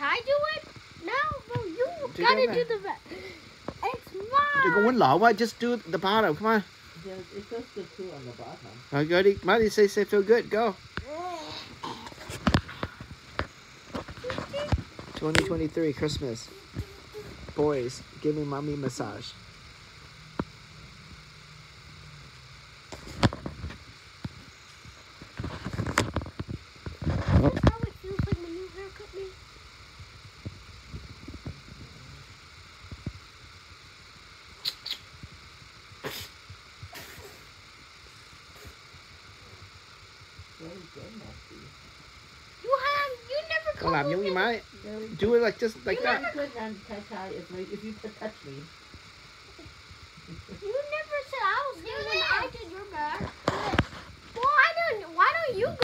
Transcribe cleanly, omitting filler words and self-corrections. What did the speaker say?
I do it? No, bro, you gotta do the best. It's mine. Đừng có quấn lộn quá. Just do the bottom. Come on. Yeah, it does the two on the bottom. All right, Marty, say feel good. Go. 2023 Christmas. Boys, give me mommy massage. That's how it feels like when you haircut me. Very good, Matthew. You never Don't làm called giống me. như má. Do it like just like that. Good and Tai is like if you could touch me. You never said I was good when I did your back. Well, why don't you go?